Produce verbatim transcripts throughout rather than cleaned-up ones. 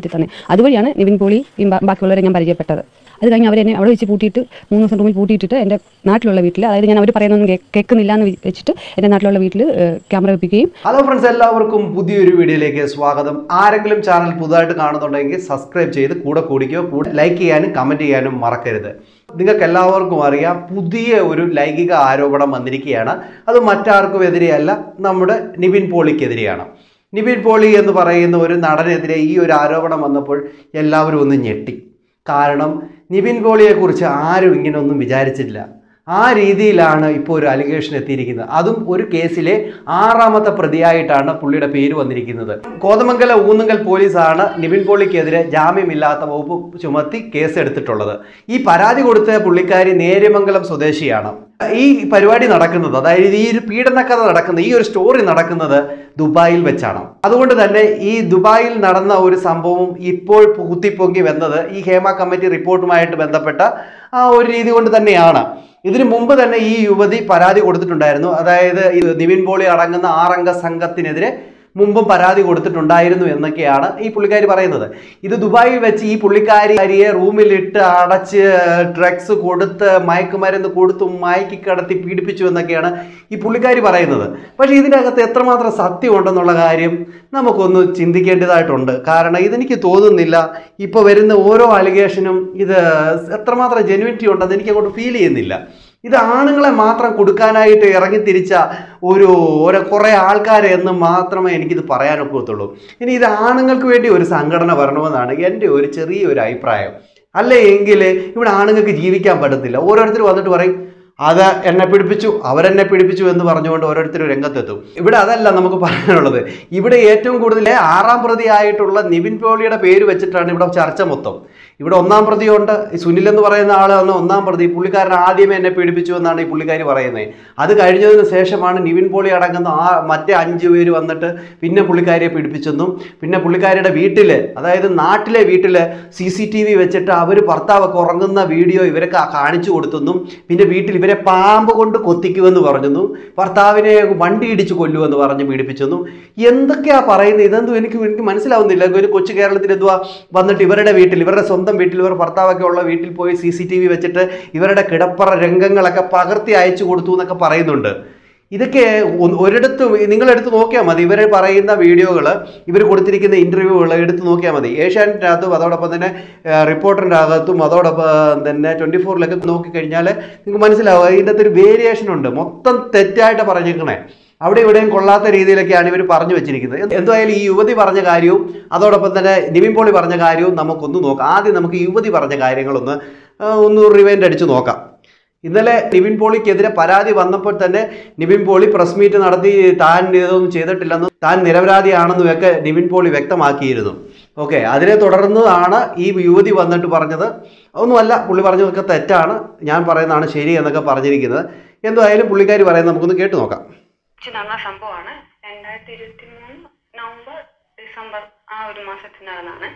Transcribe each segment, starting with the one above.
മാറ്റി തന്നെ. അതുവഴിയാണ് നിവിൻ പോളിയും ബാക്കിയുള്ളവരെ ഞാൻ പരിചയപ്പെട്ടത്. അത് കഴിഞ്ഞ് അവരെന്നെ അവിടെ വെച്ച് പൂട്ടിയിട്ട് മൂന്ന് ദിവസം റൂമിൽ പൂട്ടിയിട്ടിട്ട് എൻ്റെ നാട്ടിലുള്ള വീട്ടിൽ, അതായത് ഞാൻ അവർ പറയുന്നൊന്നും കേൾക്കുന്നില്ല എന്ന് വെച്ചിട്ട് എൻ്റെ നാട്ടിലുള്ള വീട്ടിൽ ക്യാമറ വെപ്പിക്കുകയും. ഹലോ ഫ്രണ്ട്സ്, എല്ലാവർക്കും പുതിയൊരു വീഡിയോയിലേക്ക് സ്വാഗതം. ആരെങ്കിലും ചാനൽ പുതുതായിട്ട് കാണുന്നുണ്ടെങ്കിൽ സബ്സ്ക്രൈബ് ചെയ്ത് കൂടെ കൂടിക്കോ, കൂടെ ലൈക്ക് ചെയ്യാനും കമൻറ്റ് ചെയ്യാനും മറക്കരുത്. നിങ്ങൾക്ക് എല്ലാവർക്കും അറിയാം, പുതിയ ഒരു ലൈംഗിക ആരോപണം വന്നിരിക്കുകയാണ്. അത് മറ്റാർക്കും എതിരെയല്ല, നമ്മുടെ നിവിൻ പോളിക്കെതിരെയാണ്. നിവിൻ പോളി എന്ന് പറയുന്ന ഒരു നടനെതിരെ ഈ ഒരു ആരോപണം വന്നപ്പോൾ എല്ലാവരും ഒന്ന് ഞെട്ടി. കാരണം നിവിൻ പോളിയെക്കുറിച്ച് ആരും ഇങ്ങനെ ഒന്നും വിചാരിച്ചില്ല. ആ രീതിയിലാണ് ഇപ്പോൾ ഒരു അലിഗേഷൻ എത്തിയിരിക്കുന്നത്. അതും ഒരു കേസിലെ ആറാമത്തെ പ്രതിയായിട്ടാണ് പുള്ളിയുടെ പേര് വന്നിരിക്കുന്നത്. കോതമംഗലം ഊന്നുങ്കൽ പോലീസാണ് നിവിൻ പോളിക്കെതിരെ ജാമ്യമില്ലാത്ത വകുപ്പ് ചുമത്തി കേസ് എടുത്തിട്ടുള്ളത്. ഈ പരാതി കൊടുത്ത പുള്ളിക്കാരി നേര്യമംഗലം സ്വദേശിയാണ്. ഈ പരിപാടി നടക്കുന്നത്, അതായത് ഈ ഒരു പീഡനക്കഥ നടക്കുന്നത്, ഈ ഒരു സ്റ്റോറി നടക്കുന്നത് ദുബായിൽ വെച്ചാണ്. അതുകൊണ്ട് തന്നെ ഈ ദുബായിൽ നടന്ന ഒരു സംഭവം ഇപ്പോൾ കുത്തിപ്പൊങ്ങി വന്നത് ഈ ഹേമ കമ്മിറ്റി റിപ്പോർട്ടുമായിട്ട് ബന്ധപ്പെട്ട ആ ഒരു രീതി കൊണ്ട് തന്നെയാണ്. ഇതിനു മുമ്പ് തന്നെ ഈ യുവതി പരാതി കൊടുത്തിട്ടുണ്ടായിരുന്നു. അതായത് നിവിൻ പോളി അടങ്ങുന്ന ആറംഗ സംഘത്തിനെതിരെ മുമ്പും പരാതി കൊടുത്തിട്ടുണ്ടായിരുന്നു എന്നൊക്കെയാണ് ഈ പുള്ളിക്കാരി പറയുന്നത്. ഇത് ദുബായിൽ വെച്ച് ഈ പുള്ളിക്കാരിയെ റൂമിലിട്ട് അടച്ച് ഡ്രഗ്സ് കൊടുത്ത് മയക്കുമരുന്ന് കൊടുത്തും മയക്കി കടത്തി പീഡിപ്പിച്ചു എന്നൊക്കെയാണ് ഈ പുള്ളിക്കാരി പറയുന്നത്. പക്ഷേ ഇതിൻ്റെ അകത്ത് എത്രമാത്രം സത്യം ഉണ്ടെന്നുള്ള കാര്യം നമുക്കൊന്ന് ചിന്തിക്കേണ്ടതായിട്ടുണ്ട്. കാരണം ഇതെനിക്ക് തോന്നുന്നില്ല, ഇപ്പോൾ വരുന്ന ഓരോ അലിഗേഷനും ഇത് എത്രമാത്രം ജെന്യൂനിറ്റി ഉണ്ടെന്ന് എനിക്ക് അങ്ങോട്ട് ഫീൽ ചെയ്യുന്നില്ല. ഇത് ആണുങ്ങളെ മാത്രം കൊടുക്കാനായിട്ട് ഇറങ്ങി തിരിച്ച ഒരു ഒരു കുറേ ആൾക്കാരെ എന്ന് മാത്രമേ എനിക്കിത് പറയാനൊക്കത്തുള്ളൂ. ഇനി ഇത് ആണുങ്ങൾക്ക് വേണ്ടി ഒരു സംഘടന വരണമെന്നാണ് എൻ്റെ ഒരു ചെറിയൊരു അഭിപ്രായം. അല്ലേ എങ്കിൽ ഇവിടെ ആണുങ്ങൾക്ക് ജീവിക്കാൻ പറ്റത്തില്ല. ഓരോരുത്തർ വന്നിട്ട് പറയും അത് എന്നെ പിടിപ്പിച്ചു, അവരെന്നെ പിടിപ്പിച്ചു എന്ന് പറഞ്ഞുകൊണ്ട് ഓരോരുത്തരും രംഗത്തെത്തും. ഇവിടെ അതല്ല നമുക്ക് പറയാനുള്ളത്. ഇവിടെ ഏറ്റവും കൂടുതൽ ആറാം പ്രതിയായിട്ടുള്ള നിവിൻ പോളിയുടെ പേര് വെച്ചിട്ടാണ് ഇവിടെ ചർച്ച മൊത്തം. ഇവിടെ ഒന്നാം പ്രതിയുണ്ട്, സുനിൽ എന്ന് പറയുന്ന ആളാണ് ഒന്നാം പ്രതി. പുള്ളിക്കാരൻ ആദ്യമേ എന്നെ പീഡിപ്പിച്ചു എന്നാണ് ഈ പുള്ളിക്കാരി പറയുന്നത്. അത് കഴിഞ്ഞതിന് ശേഷമാണ് നിവിൻ പോളി അടങ്ങുന്ന ആ മറ്റേ അഞ്ച് പേര് വന്നിട്ട് പിന്നെ പുള്ളിക്കാരിയെ പീഡിപ്പിച്ചെന്നും പിന്നെ പുള്ളിക്കാരിയുടെ വീട്ടിൽ, അതായത് നാട്ടിലെ വീട്ടിൽ സി സി ടി വി വെച്ചിട്ട് അവർ ഭർത്താവൊക്കെ ഉറങ്ങുന്ന വീഡിയോ ഇവരൊക്കെ കാണിച്ചു കൊടുത്തെന്നും പിന്നെ വീട്ടിൽ ഇവരെ പാമ്പ് കൊണ്ട് കൊത്തിക്കുമെന്ന് പറഞ്ഞെന്നും ഭർത്താവിനെ വണ്ടി ഇടിച്ച് കൊല്ലുമെന്ന് പറഞ്ഞ് പീഡിപ്പിച്ചെന്നും എന്തൊക്കെയാ പറയുന്നത്? ഇതെന്തും എനിക്ക് എനിക്ക് മനസ്സിലാവുന്നില്ല. ഒരു കൊച്ചു കേരളത്തിൽ എന്തുവാ വന്നിട്ട് ഇവരുടെ വീട്ടിൽ, ഇവരുടെ സ്വന്തം വീട്ടിൽ, ഇവർ ഭർത്താവൊക്കെ ഉള്ള വീട്ടിൽ പോയി സി സി ടി വി വെച്ചിട്ട് ഇവരുടെ കിടപ്പറ രംഗങ്ങളൊക്കെ പകർത്തി അയച്ചു കൊടുത്തു എന്നൊക്കെ പറയുന്നുണ്ട്. ഇതൊക്കെ ഒരിടത്തും നിങ്ങളെടുത്ത് നോക്കിയാൽ മതി. ഇവർ പറയുന്ന വീഡിയോകൾ, ഇവർ കൊടുത്തിരിക്കുന്ന ഇൻ്റർവ്യൂകൾ എടുത്ത് നോക്കിയാൽ മതി. ഏഷ്യാനെറ്റിൻ്റെ അകത്തും അതോടൊപ്പം തന്നെ റിപ്പോർട്ടറിൻ്റെ അകത്തും അതോടൊപ്പം തന്നെ ട്വൻറ്റി ഫോറിലൊക്കെ നോക്കിക്കഴിഞ്ഞാൽ നിങ്ങൾക്ക് മനസ്സിലാവും ഇതിൻ്റെ അകത്തൊരു വേരിയേഷൻ ഉണ്ട്. മൊത്തം തെറ്റായിട്ട് പറഞ്ഞിരിക്കണേ. അവിടെ ഇവിടെയും കൊള്ളാത്ത രീതിയിലൊക്കെയാണ് ഇവർ പറഞ്ഞു വെച്ചിരിക്കുന്നത്. എന്തായാലും ഈ യുവതി പറഞ്ഞ കാര്യവും അതോടൊപ്പം തന്നെ നിവിൻ പോളി പറഞ്ഞ കാര്യവും നമുക്കൊന്ന് നോക്കാം. ആദ്യം നമുക്ക് യുവതി പറഞ്ഞ കാര്യങ്ങളൊന്ന് ഒന്ന് റിവൈൻഡ് അടിച്ച് നോക്കാം. ഇന്നലെ നിവിൻ പോളിക്കെതിരെ പരാതി വന്നപ്പോൾ തന്നെ നിവിൻ പോളി പ്രസ് മീറ്റ് നടത്തി താൻ ഇതൊന്നും ചെയ്തിട്ടില്ലെന്നും താൻ നിരപരാധിയാണെന്നും ഒക്കെ നിവിൻ പോളി വ്യക്തമാക്കിയിരുന്നു. ഓക്കെ, അതിനെ തുടർന്നാണ് ഈ യുവതി വന്നിട്ട് പറഞ്ഞത് ഒന്നുമല്ല, പുള്ളി പറഞ്ഞതൊക്കെ തെറ്റാണ്, ഞാൻ പറയുന്നതാണ് ശരി എന്നൊക്കെ പറഞ്ഞിരിക്കുന്നത്. എന്തായാലും പുള്ളിക്കാരി പറയുന്നത് നമുക്കൊന്ന് കേട്ടു നോക്കാം. നടന്ന സംഭവമാണ്. രണ്ടായിരത്തി ഇരുപത്തി മൂന്ന് നവംബർ ഡിസംബർ ആ ഒരു മാസത്തിനകത്താണ്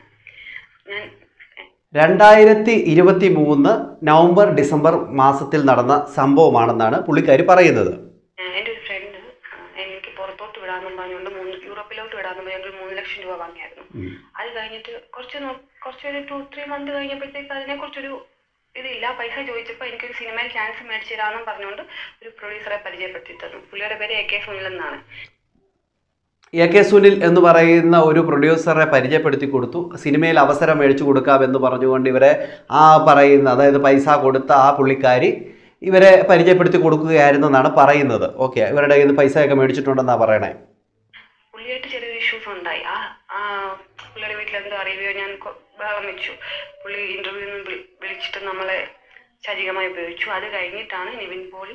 ഞാൻ രണ്ടായിരത്തി ഇരുപത്തി മൂന്ന് നവംബർ ഡിസംബർ മാസത്തിൽ നടന്ന സംഭവമാണെന്നാണ് പുള്ളിക്കാരി പറയുന്നത്. എൻ്റെ ഒരു ഫ്രണ്ട് എനിക്ക് പുറത്തോട്ട് വിടാമെന്നും പറഞ്ഞുകൊണ്ട് മൂന്ന് യൂറോപ്പിലോട്ട് വിടാമെന്ന് പറഞ്ഞുകൊണ്ട് മൂന്ന് ലക്ഷം രൂപ വാങ്ങിയായിരുന്നു. അത് കഴിഞ്ഞിട്ട് കുറച്ച് കുറച്ചൊരു ടു ത്രീ മന്ത് കഴിഞ്ഞപ്പോഴത്തേക്ക് അതിനെക്കുറിച്ചൊരു ഇതില്ല. പൈസ ചോദിച്ചപ്പോൾ എനിക്കൊരു സിനിമയിൽ ചാൻസ് മേടിച്ചു തരാമെന്നും പറഞ്ഞുകൊണ്ട് ഒരു പ്രൊഡ്യൂസറെ പരിചയപ്പെടുത്തി തന്നു. പുള്ളിയുടെ പേര് എ കെ സുനിൽ എന്നാണ്. എ കെ സുനിൽ എന്ന് പറയുന്ന ഒരു പ്രൊഡ്യൂസറെ പരിചയപ്പെടുത്തി കൊടുത്തു. സിനിമയിൽ അവസരം മേടിച്ചു കൊടുക്കാമെന്ന് പറഞ്ഞുകൊണ്ട് ഇവരെ ആ പറയുന്ന, അതായത് പൈസ കൊടുത്ത ആ പുള്ളിക്കാരി ഇവരെ പരിചയപ്പെടുത്തി കൊടുക്കുകയായിരുന്നെന്നാണ് പറയുന്നത്. ഓക്കെ, ഇവരുടെ കയ്യിൽ നിന്ന് പൈസയൊക്കെ മേടിച്ചിട്ടുണ്ടെന്നാണ് പറയണേ. പുള്ളിയായിട്ട് ചെറിയൊരു ഇഷ്യൂസ് ഉണ്ടായി. ആ ആ പുള്ളിയുടെ വീട്ടിലെന്തോ അറിയുകയോ ഞാൻ ബഹളം വെച്ചു. പുള്ളി ഇന്റർവ്യൂ വിളിച്ചിട്ട് നമ്മളെ ശാരീരികമായി ഉപയോഗിച്ചു. അത് കഴിഞ്ഞിട്ടാണ് നിവിൻ പോളി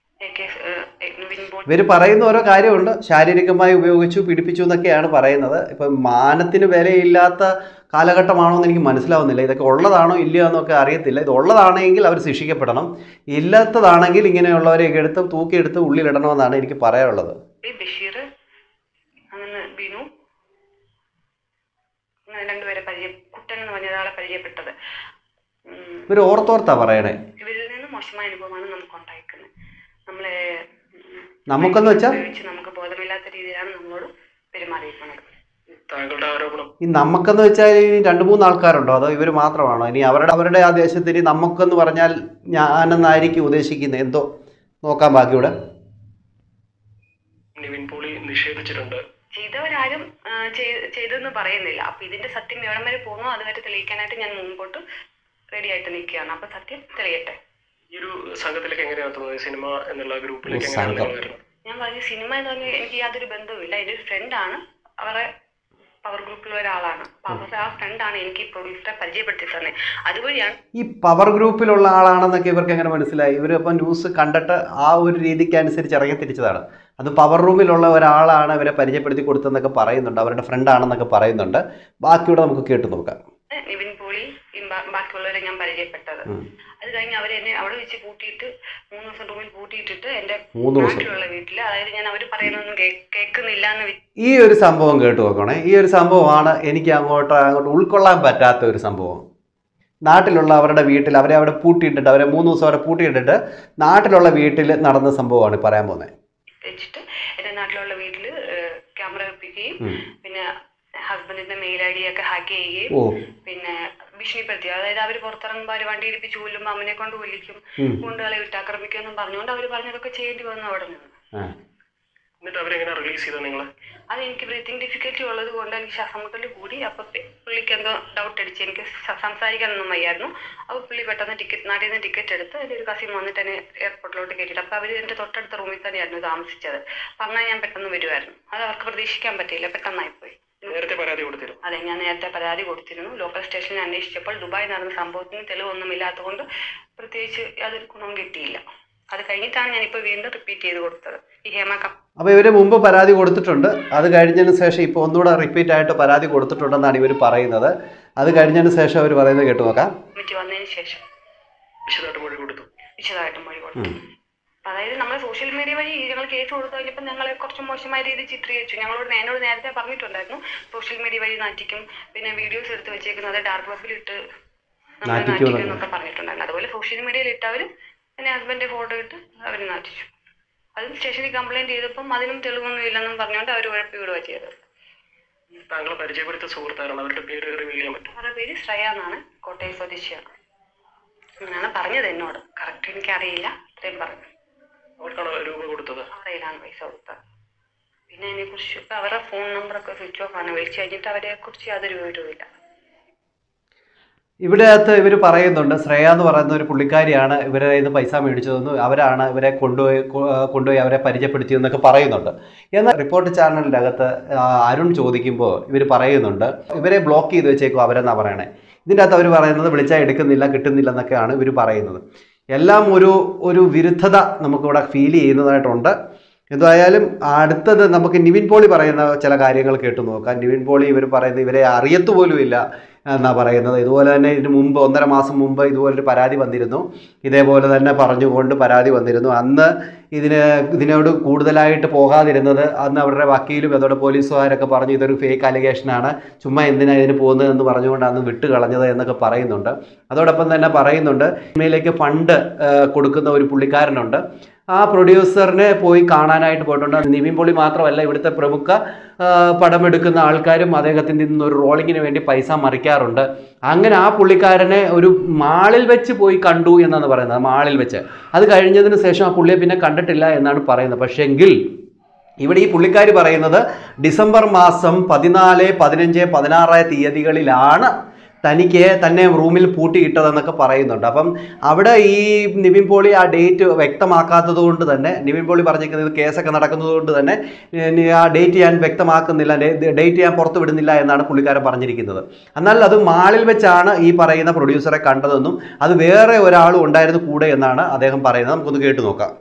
ഇവർ പറയുന്ന ഓരോ കാര്യമുണ്ട്. ശാരീരികമായി ഉപയോഗിച്ചു, പീഡിപ്പിച്ചു എന്നൊക്കെയാണ് പറയുന്നത്. ഇപ്പം മാനത്തിന് വിലയില്ലാത്ത കാലഘട്ടമാണോ എന്ന് എനിക്ക് മനസ്സിലാവുന്നില്ല. ഇതൊക്കെ ഉള്ളതാണോ ഇല്ലയോ എന്നൊക്കെ അറിയത്തില്ല. ഇത് ഉള്ളതാണെങ്കിൽ അവർ ശിക്ഷിക്കപ്പെടണം. ഇല്ലാത്തതാണെങ്കിൽ ഇങ്ങനെയുള്ളവരെയൊക്കെ എടുത്ത് തൂക്കിയെടുത്ത് ഉള്ളിലിടണമെന്നാണ് എനിക്ക് പറയാനുള്ളത്. ബഷീർ അങ്ങനെ ബിനു രണ്ടുപേരെ പരിചയം, കുട്ടൻ എന്ന് പറഞ്ഞ ഒരാളെ പരിചയപ്പെട്ടത്. ഇവർ ഓർത്തോർത്താ പറയണേ. ഇവരിൽ നിന്ന് മോശമായ അനുഭവമാണ് നമുക്ക് ഉണ്ടായിരിക്കുന്നത്. നമ്മളെ നമുക്കെന്ന് വെച്ചാൽ നമുക്ക് ബോധമില്ലാത്ത രീതിയിലാണ് നമ്മളോട് പെരുമാറിയിരിക്കുന്നത്. താങ്കളുടെ ആരോപണം? ഈ നമുക്കെന്ന് വെച്ചാൽ രണ്ട് മൂന്ന് ആൾക്കാരുണ്ടോ, അതോ ഇവർ മാത്രമാണോ? ഇനി അവരുടെ അവരുടെ ആ ദേശത്തിന് നമുക്കെന്ന് പറഞ്ഞാൽ ഞാനെന്നായിരിക്കും ഉദ്ദേശിക്കുന്നത്, എന്തോ നോക്കാം ബാക്കിയൂടെ. നിവിൻ പോളി നിഷേധിച്ചിട്ടുണ്ട്. ചെയ്തവരാരും ചെയ്തെന്ന് പറയുന്നില്ല. അപ്പൊ ഇതിന്റെ സത്യം എവിടം വരെ പോകുന്നു അതുവരെ തെളിയിക്കാനായിട്ട് ഞാൻ മുമ്പോട്ട് റെഡി ആയിട്ട് നിൽക്കുകയാണ്. അപ്പൊ സത്യം തെളിയട്ടെ. ഈ ഒരു സംഘത്തിലേക്ക് എങ്ങനെയാണ് എത്തുന്നത്? സിനിമ എന്നുള്ള ഗ്രൂപ്പിലേക്ക് എങ്ങനെയാണ് വരുന്നത്? ഞാൻ പറഞ്ഞു, സിനിമ എന്ന് പറഞ്ഞാൽ എനിക്ക് യാതൊരു ബന്ധവുമില്ല. എൻ്റെ ഒരു ഫ്രണ്ടാണ്, അവരെ പവർ ഗ്രൂപ്പിലുള്ള ഒരാളാണ്. അപ്പൊ അവരുടെ ആ ഫ്രണ്ടാണ് എനിക്ക് ഈ പ്രൊഡ്യൂസറെ പരിചയപ്പെടുത്തി തന്നെ. അതുവഴിയാണ്. ഈ പവർ ഗ്രൂപ്പിലുള്ള ആളാണെന്നൊക്കെ ഇവർക്ക് എങ്ങനെ മനസ്സിലായി? ഇവർ അപ്പം ന്യൂസ് കണ്ടിട്ട് ആ ഒരു രീതിക്ക് അനുസരിച്ച് ഇറങ്ങി തിരിച്ചതാണ്. അത് പവർ റൂമിലുള്ള ഒരാളാണ് ഇവരെ പരിചയപ്പെടുത്തി കൊടുത്തെന്നൊക്കെ പറയുന്നുണ്ട്, അവരുടെ ഫ്രണ്ടാണെന്നൊക്കെ പറയുന്നുണ്ട്. ബാക്കിയൂടെ നമുക്ക് കേട്ടു നോക്കാം. നിവിൻ പോളി ബാക്കിയുള്ളവരെ ഞാൻ പരിചയപ്പെട്ടത്. അത് കഴിഞ്ഞ് അവരെ എന്നെ അവിടെ വെച്ച് പൂട്ടിയിട്ട് മൂന്ന് ദിവസം റൂമിൽ പൂട്ടിയിട്ടിട്ട് എന്റെ നാട്ടിലുള്ള വീട്ടില്, അതായത് ഞാൻ അവർ പറയുന്നൊന്നും കേൾക്കുന്നില്ല എന്ന്. ഈ ഒരു സംഭവം കേട്ടു നോക്കണേ. ഈ ഒരു സംഭവമാണ് എനിക്ക് അങ്ങോട്ട് അങ്ങോട്ട് ഉൾക്കൊള്ളാൻ പറ്റാത്ത ഒരു സംഭവം. നാട്ടിലുള്ള അവരുടെ വീട്ടിൽ അവരെ അവിടെ പൂട്ടിയിട്ടിട്ട്, അവരെ മൂന്ന് ദിവസം അവരെ പൂട്ടിയിട്ടിട്ട് നാട്ടിലുള്ള വീട്ടിൽ നടന്ന സംഭവമാണ് പറയാൻ പോകുന്നത്. വെച്ചിട്ട് എന്റെ നാട്ടിലുള്ള വീട്ടില് ക്യാമറ വെപ്പിക്കുകയും പിന്നെ ഹസ്ബൻഡിന്റെ മെയിൽ ഐ ഡി ഒക്കെ ഹാക്ക് ചെയ്യുകയും പിന്നെ ഭീഷണിപ്പെടുത്തി. അതായത് അവര് പുറത്തിറങ്ങുമ്പോൾ അവര് വണ്ടി ഇടിപ്പിച്ച് കൊല്ലുമ്പോൾ അമ്മനെ കൊണ്ട് കൊല്ലിക്കും, കുണ്ടുകളെ വിട്ടാക്രമിക്കുമെന്നും പറഞ്ഞുകൊണ്ട് അവര് പറഞ്ഞതൊക്കെ ചെയ്യേണ്ടി വന്നു അവിടെ നിന്ന്. എന്നിട്ട് അവരെങ്ങനെ റിലീസ് ചെയ്തത് നിങ്ങളെ? അത് എനിക്ക് ബ്രീത്തിങ് ഡിഫിക്കൽറ്റി ഉള്ളത് കൊണ്ട് എനിക്ക് ശ്വാസം മുട്ടൽ കൂടി. അപ്പൊ പുള്ളിക്ക് എന്തോ ഡൗട്ട് അടിച്ച് എനിക്ക് സംസാരിക്കാനൊന്നും വയ്യായിരുന്നു. അപ്പൊ പുള്ളി പെട്ടെന്ന് ടിക്കറ്റ് നാട്ടിൽ നിന്ന് ടിക്കറ്റ് എടുത്ത് എൻ്റെ ഒരു കസിൻ വന്നിട്ട് എന്നെ എയർപോർട്ടിലോട്ട് കയറ്റിയിട്ട്, അപ്പൊ അവര് എന്റെ തൊട്ടടുത്ത റൂമിൽ തന്നെയായിരുന്നു താമസിച്ചത്. അപ്പൊ അങ്ങനെ ഞാൻ പെട്ടെന്ന് വരുമായിരുന്നു. അത് അവർക്ക് പ്രതീക്ഷിക്കാൻ പറ്റിയില്ല, പെട്ടെന്നായിപ്പോയി. നേരത്തെ പരാതി കൊടുത്തിരുന്നു? അതെ, ഞാൻ നേരത്തെ പരാതി കൊടുത്തിരുന്നു. ലോക്കൽ സ്റ്റേഷനിൽ അന്വേഷിച്ചപ്പോൾ ദുബായ് നടന്ന സംഭവത്തിന് തെളിവൊന്നും ഇല്ലാത്തതുകൊണ്ട് പ്രത്യേകിച്ച് യാതൊരു ഗുണവും കിട്ടിയില്ല. അത് കഴിഞ്ഞിട്ടാണ് ഞാനിപ്പോൾ വീണ്ടും റിപ്പീറ്റ് ചെയ്ത് കൊടുത്തത് ഈ ഹേമ കപ്പ്. അപ്പോൾ ഇവർ മുമ്പ് പരാതി കൊടുത്തിട്ടുണ്ട്, അത് കഴിഞ്ഞതിന് ശേഷം ഇപ്പോൾ ഒന്നുകൂടെ റിപ്പീറ്റ് ആയിട്ട് പരാതി കൊടുത്തിട്ടുണ്ടെന്നാണ് ഇവർ പറയുന്നത്. അത് കഴിഞ്ഞതിന് ശേഷം അവർ പറയുന്നത് കേട്ടു നോക്കാം. കമ്മിറ്റി വന്നതിന് ശേഷം വിശദമായിട്ട് മൊഴി കൊടുത്തു. വിശദമായിട്ട് മൊഴി കൊടുത്തു. അതായത് നമ്മൾ സോഷ്യൽ മീഡിയ വഴി ഞങ്ങൾ കേസ് കൊടുത്തു കഴിഞ്ഞപ്പോൾ ഞങ്ങളെ കുറച്ച് മോശമായ രീതിയിൽ ചിത്രീകരിച്ചു. ഞങ്ങളോട് എന്നോട് നേരത്തെ പറഞ്ഞിട്ടുണ്ടായിരുന്നു സോഷ്യൽ മീഡിയ വഴി നാറ്റിക്കും, പിന്നെ വീഡിയോസ് എടുത്ത് വെച്ചേക്കുന്നത് ഡാർക്ക് വെബിൽ ഇട്ട് നാറ്റിക്കും എന്നൊക്കെ പറഞ്ഞിട്ടുണ്ടായിരുന്നു. അതുപോലെ സോഷ്യൽ മീഡിയയിൽ ഇട്ട് അവർ എന്നെ ഹസ്ബൻഡിന്റെ ഫോട്ടോ ഇട്ട് അവർ നാറ്റിച്ചു. അതും സ്റ്റേഷനിൽ കംപ്ലൈന്റ് ചെയ്തപ്പം അതിനും തെളിവൊന്നും ഇല്ലെന്നും പറഞ്ഞുകൊണ്ട് അവർ ഉഴപ്പി വിടുക ചെയ്തത്. താങ്കളെ പരിചയപ്പെടുത്തിയ സുഹൃത്താണ്, അവരുടെ പേര് റിവീൽ ചെയ്യാൻ പറ്റും? അവരുടെ പേര് ശ്രേയ എന്നാണ്, കോട്ടയം സ്വദേശിയാണ്. അങ്ങനെയാണ് പറഞ്ഞത് എന്നോട്. കറക്റ്റ് എനിക്കറിയില്ല, ഇത്രയും പറഞ്ഞു. അവർക്കാണ് രൂപ കൊടുത്തത്? അവരയിലാണ് പൈസ കൊടുത്തത്. പിന്നെ അതിനെ കുറിച്ച് ഇപ്പൊ അവരുടെ ഫോൺ നമ്പറൊക്കെ സ്വിച്ച് ഓഫ് ആണ്. വിളിച്ചു കഴിഞ്ഞിട്ട് അവരെ കുറിച്ച് യാതൊരു വിവരവുമില്ല. ഇവിടെ അകത്ത് ഇവർ പറയുന്നുണ്ട്, ശ്രേയ എന്ന് പറയുന്ന ഒരു പുള്ളിക്കാരിയാണ് ഇവരെ ഇത് പൈസ മേടിച്ചതെന്ന്, അവരാണ് ഇവരെ കൊണ്ടുപോയി കൊണ്ടുപോയി അവരെ പരിചയപ്പെടുത്തിയെന്നൊക്കെ പറയുന്നുണ്ട്. എന്നാൽ റിപ്പോർട്ട് ചാനലിൻ്റെ അകത്ത് അരുൺ ചോദിക്കുമ്പോൾ ഇവർ പറയുന്നുണ്ട് ഇവരെ ബ്ലോക്ക് ചെയ്ത് വെച്ചേക്കും അവരെന്നാണ് പറയണേ. ഇതിൻ്റെ അകത്ത് അവർ പറയുന്നത് വിളിച്ചാൽ എടുക്കുന്നില്ല, കിട്ടുന്നില്ല എന്നൊക്കെയാണ് ഇവർ പറയുന്നത്. എല്ലാം ഒരു ഒരു വിരുദ്ധത നമുക്കിവിടെ ഫീൽ ചെയ്യുന്നതായിട്ടുണ്ട്. എന്തായാലും അടുത്തത് നമുക്ക് നിവിൻ പോളി പറയുന്ന ചില കാര്യങ്ങൾ കേട്ടു നോക്കാം. നിവിൻ പോളി ഇവർ പറയുന്നത് ഇവരെ അറിയത്തുപോലുമില്ല എന്നാണ് പറയുന്നത്. ഇതുപോലെ തന്നെ ഇതിന് മുമ്പ് ഒന്നര മാസം മുമ്പ് ഇതുപോലൊരു പരാതി വന്നിരുന്നു, ഇതേപോലെ തന്നെ പറഞ്ഞുകൊണ്ട് പരാതി വന്നിരുന്നു. അന്ന് ഇതിന് ഇതിനോട് കൂടുതലായിട്ട് പോകാതിരുന്നത് അന്ന് അവരുടെ വക്കീലും അതോടെ പോലീസുകാരൊക്കെ പറഞ്ഞു ഇതൊരു ഫേക്ക് അലിഗേഷനാണ്, ചുമ്മാ എന്തിനാണ് ഇതിന് പോകുന്നതെന്ന് പറഞ്ഞുകൊണ്ട് അന്ന് വിട്ട് കളഞ്ഞത് എന്നൊക്കെ പറയുന്നുണ്ട്. അതോടൊപ്പം തന്നെ പറയുന്നുണ്ട് സിനിമയിലേക്ക് ഫണ്ട് കൊടുക്കുന്ന ഒരു പുള്ളിക്കാരനുണ്ട്, ആ പ്രൊഡ്യൂസറിനെ പോയി കാണാനായിട്ട് പോയിട്ടുണ്ട്. നിവിൻ പോളി മാത്രമല്ല ഇവിടുത്തെ പ്രമുഖ പടമെടുക്കുന്ന ആൾക്കാരും അദ്ദേഹത്തിൻ്റെ നിന്ന് ഒരു റോളിങ്ങിന് വേണ്ടി പൈസ മറിക്കാറുണ്ട്. അങ്ങനെ ആ പുള്ളിക്കാരനെ ഒരു മാളിൽ വെച്ച് പോയി കണ്ടു എന്നാണ് പറയുന്നത്, മാളിൽ വെച്ച്. അത് കഴിഞ്ഞതിന് ശേഷം ആ പുള്ളിയെ പിന്നെ കണ്ടിട്ടില്ല എന്നാണ് പറയുന്നത്. പക്ഷേങ്കിൽ ഇവിടെ ഈ പുള്ളിക്കാരി പറയുന്നത് ഡിസംബർ മാസം പതിനാല് പതിനഞ്ച് പതിനാറ് തീയതികളിലാണ് തനിക്ക് തന്നെ റൂമിൽ പൂട്ടിയിട്ടതെന്നൊക്കെ പറയുന്നുണ്ട്. അപ്പം അവിടെ ഈ നിവിൻ പോളി ആ ഡേറ്റ് വ്യക്തമാക്കാത്തത് കൊണ്ട് തന്നെ, നിവിൻ പോളി പറഞ്ഞിരിക്കുന്നത് കേസൊക്കെ നടക്കുന്നത് കൊണ്ട് തന്നെ ആ ഡേറ്റ് ഞാൻ വ്യക്തമാക്കുന്നില്ല, ഡേറ്റ് ഞാൻ പുറത്തു വിടുന്നില്ല എന്നാണ് പുള്ളിക്കാരൻ പറഞ്ഞിരിക്കുന്നത്. എന്നാൽ അത് മാളിൽ വെച്ചാണ് ഈ പറയുന്ന പ്രൊഡ്യൂസറെ കണ്ടതെന്നും അത് വേറെ ഒരാളും ഉണ്ടായിരുന്നു കൂടെ എന്നാണ് അദ്ദേഹം പറയുന്നത്. നമുക്കൊന്ന് കേട്ടു നോക്കാം.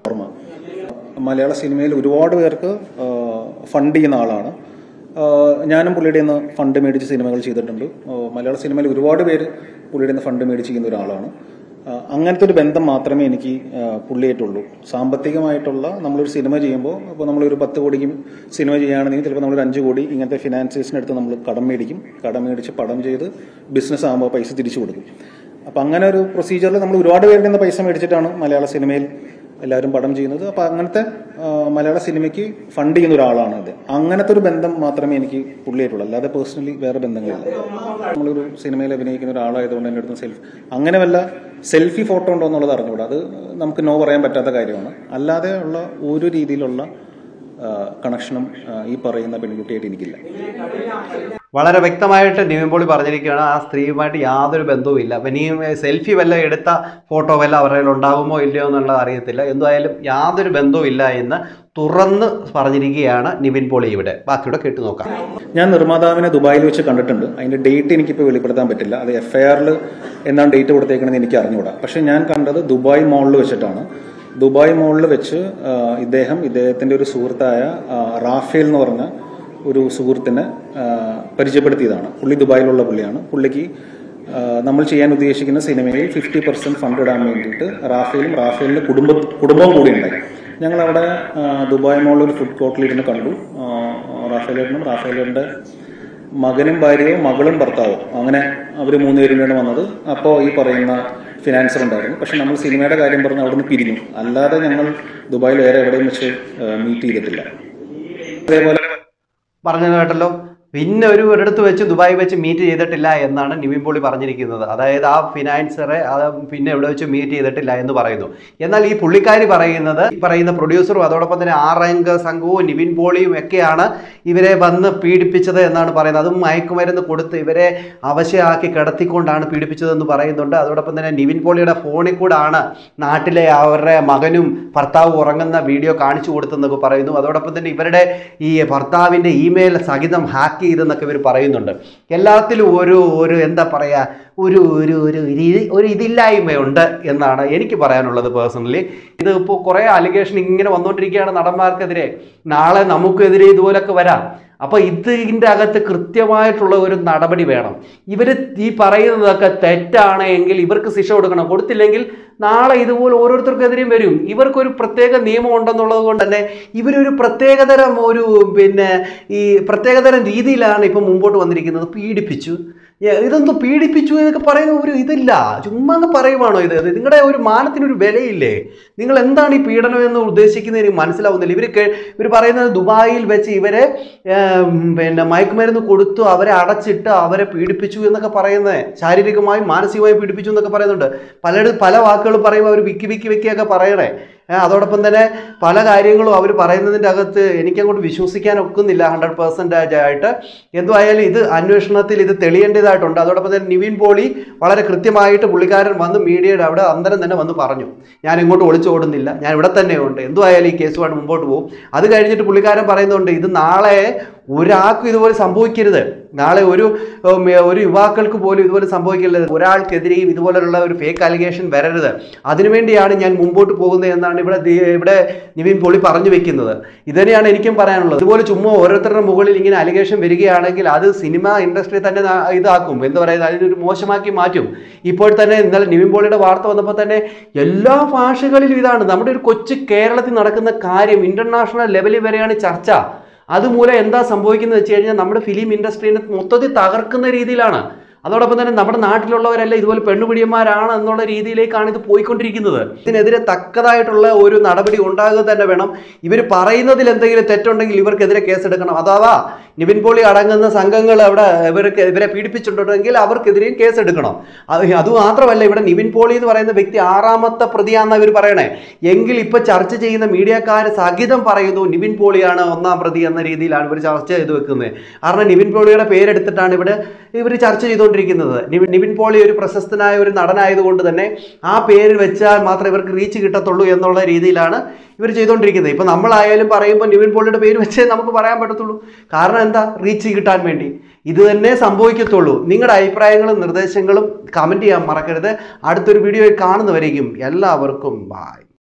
മലയാള സിനിമയിൽ ഒരുപാട് പേർക്ക് ഫണ്ട് ചെയ്യുന്ന ആളാണ്. ഞാനും പുള്ളിയുടെ നിന്ന് ഫണ്ട് മേടിച്ച് സിനിമകൾ ചെയ്തിട്ടുണ്ട്. മലയാള സിനിമയിൽ ഒരുപാട് പേര് പുള്ളിയുടെ നിന്ന് ഫണ്ട് മേടിച്ച് ചെയ്യുന്ന ഒരാളാണ്. അങ്ങനത്തെ ഒരു ബന്ധം മാത്രമേ എനിക്ക് പുള്ളിയായിട്ടുള്ളൂ. സാമ്പത്തികമായിട്ടുള്ള നമ്മളൊരു സിനിമ ചെയ്യുമ്പോൾ ഇപ്പോൾ നമ്മളൊരു പത്ത് കോടിക്കും സിനിമ ചെയ്യുകയാണെങ്കിൽ ചിലപ്പോൾ നമ്മളൊരു അഞ്ച് കോടി ഇങ്ങനത്തെ ഫിനാൻസിയേഴ്സിനടുത്ത് നമ്മൾ കടം മേടിക്കും. കടം മേടിച്ച് പടം ചെയ്ത് ബിസിനസ് ആകുമ്പോൾ പൈസ തിരിച്ചു കൊടുക്കും. അപ്പം അങ്ങനെ ഒരു പ്രൊസീജിയറിൽ നമ്മൾ ഒരുപാട് പേരുടെ നിന്ന് പൈസ മേടിച്ചിട്ടാണ് മലയാള സിനിമയിൽ എല്ലാവരും പടം ചെയ്യുന്നത്. അപ്പോൾ അങ്ങനത്തെ മലയാള സിനിമയ്ക്ക് ഫണ്ട് ചെയ്യുന്ന ഒരാളാണ് അത്. അങ്ങനത്തെ ഒരു ബന്ധം മാത്രമേ എനിക്ക് പുള്ളിയായിട്ടുള്ളൂ, അല്ലാതെ പേഴ്സണലി വേറെ ബന്ധങ്ങളില്ല. നമ്മളൊരു സിനിമയിൽ അഭിനയിക്കുന്ന ഒരാളായതുകൊണ്ട് എൻ്റെ അടുത്ത് സെൽഫി അങ്ങനെ വല്ല സെൽഫി ഫോട്ടോ ഉണ്ടോ എന്നുള്ളത് അറിഞ്ഞുകൂടാ. അത് നമുക്ക് നോ പറയാൻ പറ്റാത്ത കാര്യമാണ്. അല്ലാതെ ഉള്ള ഒരു രീതിയിലുള്ള കണക്ഷനും ഈ പറയുന്ന പെൺകുട്ടിയായിട്ട് എനിക്കില്ല. വളരെ വ്യക്തമായിട്ട് നിവിൻ പോളി പറഞ്ഞിരിക്കുകയാണ്, ആ സ്ത്രീയുമായിട്ട് യാതൊരു ബന്ധവും ഇല്ല. അപ്പം ഇനിയും സെൽഫി വല്ല എടുത്ത ഫോട്ടോ വല്ല അവരുടെ ഉണ്ടാകുമോ ഇല്ലയോ എന്നുള്ളത് അറിയത്തില്ല. എന്തായാലും യാതൊരു ബന്ധവും ഇല്ല എന്ന് തുറന്ന് പറഞ്ഞിരിക്കുകയാണ് നിവിൻ പോളി ഇവിടെ. ബാക്കിയുടെ കേട്ടു നോക്കാം. ഞാൻ നിർമ്മാതാവിനെ ദുബായിൽ വെച്ച് കണ്ടിട്ടുണ്ട്. അതിന്റെ ഡേറ്റ് എനിക്കിപ്പോൾ വെളിപ്പെടുത്താൻ പറ്റില്ല. അത് എഫ് ഐ ആറിൽ എന്നാണ് ഡേറ്റ് കൊടുത്തേക്കണമെന്ന് എനിക്ക് അറിഞ്ഞുകൂടാ. പക്ഷെ ഞാൻ കണ്ടത് ദുബായ് മോളിൽ വെച്ചിട്ടാണ്. ദുബായ് മോളിൽ വെച്ച് ഇദ്ദേഹം ഇദ്ദേഹത്തിന്റെ ഒരു സുഹൃത്തായ റാഫേൽ എന്ന് പറഞ്ഞ ഒരു സുഹൃത്തിനെ പരിചയപ്പെടുത്തിയതാണ്. പുള്ളി ദുബായിലുള്ള പുള്ളിയാണ്. പുള്ളിക്ക് നമ്മൾ ചെയ്യാൻ ഉദ്ദേശിക്കുന്ന സിനിമയിൽ ഫിഫ്റ്റി പെർസെന്റ് ഫണ്ട് ഇടാൻ വേണ്ടിയിട്ട് റാഫേലും റാഫേലിന്റെ കുടുംബ കുടുംബവും കൂടി ഉണ്ടായി. ഞങ്ങളവിടെ ദുബായ് മോളിൽ ഒരു ഫുഡ് കോർട്ടിലിരുന്ന് കണ്ടു. റാഫേലേട്ടനും റാഫേലേട്ടൻ്റെ മകനും ഭാര്യയും മകളും ഭർത്താവും അങ്ങനെ അവർ മൂന്നുപേരിലാണ് വന്നത്. അപ്പോൾ ഈ പറയുന്ന ഫിനാൻസർ ഉണ്ടായിരുന്നു. പക്ഷെ നമ്മൾ സിനിമയുടെ കാര്യം പറഞ്ഞ് അവിടെ നിന്ന് പിരിഞ്ഞു. അല്ലാതെ ഞങ്ങൾ ദുബായിൽ വേറെ എവിടെയും വെച്ച് മീറ്റ് ചെയ്തിട്ടില്ല. അതേപോലെ പറഞ്ഞത് കേട്ടല്ലോ, പിന്നെ ഒരു ഒരിടത്ത് വെച്ച് ദുബായി വെച്ച് മീറ്റ് ചെയ്തിട്ടില്ല എന്നാണ് നിവിൻ പോളി പറഞ്ഞിരിക്കുന്നത്. അതായത് ആ ഫിനാൻസറെ അത് പിന്നെ എവിടെ വെച്ച് മീറ്റ് ചെയ്തിട്ടില്ല എന്ന് പറയുന്നു. എന്നാൽ ഈ പുള്ളിക്കാരി പറയുന്നത്, ഈ പറയുന്ന പ്രൊഡ്യൂസറും അതോടൊപ്പം തന്നെ ആറംഗ സംഘവും നിവിൻ പോളിയും ഒക്കെയാണ് ഇവരെ വന്ന് പീഡിപ്പിച്ചത് എന്നാണ് പറയുന്നത്. അതും മയക്കുമരുന്ന് കൊടുത്ത് ഇവരെ അവശയാക്കി കിടത്തിക്കൊണ്ടാണ് പീഡിപ്പിച്ചതെന്ന് പറയുന്നുണ്ട്. അതോടൊപ്പം തന്നെ നിവിൻ പോളിയുടെ ഫോണിൽ കൂടാണ് നാട്ടിലെ അവരുടെ മകനും ഭർത്താവും ഉറങ്ങുന്ന വീഡിയോ കാണിച്ചു കൊടുത്തെന്നൊക്കെ പറയുന്നു. അതോടൊപ്പം തന്നെ ഇവരുടെ ഈ ഭർത്താവിൻ്റെ ഇമെയിൽ സഹിതം ഹാക്ക് ചെയ്തെന്നൊക്കെ ഇവർ പറയുന്നുണ്ട്. എല്ലാത്തിലും ഒരു ഒരു എന്താ പറയുക ഒരു ഒരു ഒരു ഒരു ഇതില്ലായ്മയുണ്ട് എന്നാണ് എനിക്ക് പറയാനുള്ളത് പേഴ്സണലി. ഇത് ഇപ്പോൾ കുറേ അലിഗേഷൻ ഇങ്ങനെ വന്നുകൊണ്ടിരിക്കുകയാണ് നടന്മാർക്കെതിരെ. നാളെ നമുക്കെതിരെ ഇതുപോലൊക്കെ വരാം. അപ്പോൾ ഇതിൻ്റെ അകത്ത് കൃത്യമായിട്ടുള്ള ഒരു നടപടി വേണം. ഇവർ ഈ പറയുന്നതൊക്കെ തെറ്റാണ് എങ്കിൽ ഇവർക്ക് ശിക്ഷ കൊടുക്കണം. കൊടുത്തില്ലെങ്കിൽ നാളെ ഇതുപോലെ ഓരോരുത്തർക്കെതിരെയും വരും. ഇവർക്കൊരു പ്രത്യേക നിയമം ഉണ്ടെന്നുള്ളത് കൊണ്ട് തന്നെ ഇവരൊരു പ്രത്യേകതരം ഒരു പിന്നെ ഈ പ്രത്യേകതരം രീതിയിലാണ് ഇപ്പം മുമ്പോട്ട് വന്നിരിക്കുന്നത്. പീഡിപ്പിച്ചു, ഇതൊന്നും പീഡിപ്പിച്ചു എന്നൊക്കെ പറയുന്ന ഒരു ഇതില്ല. ചുമ്മാ അങ്ങ് പറയുവാണോ ഇത്? നിങ്ങളുടെ ഒരു മാനത്തിനൊരു വിലയില്ലേ? നിങ്ങൾ എന്താണ് ഈ പീഡനം എന്ന് ഉദ്ദേശിക്കുന്നത് എനിക്ക് മനസ്സിലാവുന്നില്ല. ഇവർ ഇവർ പറയുന്നത് ദുബായിൽ വെച്ച് ഇവരെ പിന്നെ മയക്കുമരുന്ന് കൊടുത്തു, അവരെ അടച്ചിട്ട് അവരെ പീഡിപ്പിച്ചു എന്നൊക്കെ പറയുന്നത്, ശാരീരികമായും മാനസികമായും പീഡിപ്പിച്ചു എന്നൊക്കെ പറയുന്നുണ്ട്. പലരും പല വാക്കുകളും പറയുമ്പോൾ അവർ വിക്കി വിക്കി വിക്കിയൊക്കെ പറയണേ. അതോടൊപ്പം തന്നെ പല കാര്യങ്ങളും അവർ പറയുന്നതിൻ്റെ അകത്ത് എനിക്കങ്ങോട്ട് വിശ്വസിക്കാൻ ഒക്കുന്നില്ല ഹൺഡ്രഡ് പെർസെൻറ്റേജ് ആയിട്ട്. എന്തുമായാലും ഇത് അന്വേഷണത്തിൽ ഇത് തെളിയേണ്ടതായിട്ടുണ്ട്. അതോടൊപ്പം തന്നെ നിവിൻ പോളി വളരെ കൃത്യമായിട്ട് പുള്ളിക്കാരൻ വന്ന് മീഡിയയുടെ അവിടെ അന്തരം തന്നെ വന്ന് പറഞ്ഞു, ഞാൻ ഇങ്ങോട്ട് ഒളിച്ചോടുന്നില്ല, ഞാൻ ഇവിടെ തന്നെയുണ്ട്, എന്തുമായാലും ഈ കേസുമായിട്ട് മുമ്പോട്ട് പോകും. അത് കഴിഞ്ഞിട്ട് പുള്ളിക്കാരൻ പറയുന്നുണ്ട്, ഇത് നാളെ ഒരാൾക്കും ഇതുപോലെ സംഭവിക്കരുത്. നാളെ ഒരു ഒരു യുവാക്കൾക്ക് പോലും ഇതുപോലെ സംഭവിക്കരുത്. ഒരാൾക്കെതിരെയും ഇതുപോലുള്ള ഒരു ഫേക്ക് അലിഗേഷൻ വരരുത്. അതിനുവേണ്ടിയാണ് ഞാൻ മുമ്പോട്ട് പോകുന്നത് എന്നാണ് ഇവിടെ ഇവിടെ നിവിൻ പോളി പറഞ്ഞു വെക്കുന്നത്. ഇതുതന്നെയാണ് എനിക്കും പറയാനുള്ളത്. ഇതുപോലെ ചുമ്മാ ഓരോരുത്തരുടെ മുകളിൽ ഇങ്ങനെ അലിഗേഷൻ വരികയാണെങ്കിൽ അത് സിനിമ ഇൻഡസ്ട്രി തന്നെ ഇതാക്കും, എന്താ പറയുക, അതിനൊരു മോശമാക്കി മാറ്റും. ഇപ്പോൾ തന്നെ ഇന്നലെ നിവിൻ പോളിയുടെ വാർത്ത വന്നപ്പോൾ തന്നെ എല്ലാ ഭാഷകളിലും ഇതാണ്. നമ്മുടെ ഒരു കൊച്ചു കേരളത്തിൽ നടക്കുന്ന കാര്യം ഇന്റർനാഷണൽ ലെവലിൽ വരെയാണ് ചർച്ച. അതുമൂലം എന്താ സംഭവിക്കുന്നത് വെച്ച് കഴിഞ്ഞാൽ നമ്മുടെ ഫിലിം ഇൻഡസ്ട്രീനെ മൊത്തത്തിൽ തകർക്കുന്ന രീതിയിലാണ്. അതോടൊപ്പം തന്നെ നമ്മുടെ നാട്ടിലുള്ളവരല്ല ഇതുപോലെ പെണ്ണുപിടിയന്മാരാണ് എന്നുള്ള രീതിയിലേക്കാണ് ഇത് പോയിക്കൊണ്ടിരിക്കുന്നത്. ഇതിനെതിരെ തക്കതായിട്ടുള്ള ഒരു നടപടി ഉണ്ടാകുക തന്നെ വേണം. ഇവർ പറയുന്നതിൽ എന്തെങ്കിലും തെറ്റുണ്ടെങ്കിൽ ഇവർക്കെതിരെ കേസെടുക്കണം. അഥവാ നിവിൻ പോളി അടങ്ങുന്ന സംഘങ്ങൾ അവിടെ ഇവർക്ക് ഇവരെ പീഡിപ്പിച്ചിട്ടുണ്ടെങ്കിൽ അവർക്കെതിരെയും കേസെടുക്കണം. അത് അതുമാത്രമല്ല, ഇവിടെ നിവിൻ പോളി എന്ന് പറയുന്ന വ്യക്തി ആറാമത്തെ പ്രതിയാണെന്ന് ഇവർ പറയണേ. എങ്കിൽ ഇപ്പൊ ചർച്ച ചെയ്യുന്ന മീഡിയക്കാർ സഹിതം പറയുന്നു നിവിൻ പോളിയാണ് ഒന്നാം പ്രതി എന്ന രീതിയിലാണ് ഇവർ ചർച്ച ചെയ്ത് വെക്കുന്നത്. കാരണം നിവിൻ പോളിയുടെ പേരെടുത്തിട്ടാണ് ഇവിടെ ഇവർ ചർച്ച ചെയ്തുകൊണ്ടിരിക്കുന്നത്. നിവിൻ നിവിൻ പോളി ഒരു പ്രശസ്തനായ ഒരു നടനായതുകൊണ്ട് തന്നെ ആ പേര് വെച്ചാൽ മാത്രമേ ഇവർക്ക് റീച്ച് കിട്ടത്തുള്ളൂ എന്നുള്ള രീതിയിലാണ് ഇവർ ചെയ്തുകൊണ്ടിരിക്കുന്നത്. ഇപ്പം നമ്മളായാലും പറയുമ്പോൾ നിവിൻ പോളിയുടെ പേര് വെച്ചേ നമുക്ക് പറയാൻ പറ്റത്തുള്ളൂ. കാരണം എന്താ? റീച്ച് കിട്ടാൻ വേണ്ടി. ഇത് തന്നെ സംഭവിക്കത്തുള്ളൂ. നിങ്ങളുടെ അഭിപ്രായങ്ങളും നിർദ്ദേശങ്ങളും കമൻറ്റ് ചെയ്യാൻ മറക്കരുത്. അടുത്തൊരു വീഡിയോയിൽ കാണുന്നവരേക്കും എല്ലാവർക്കും ബൈ.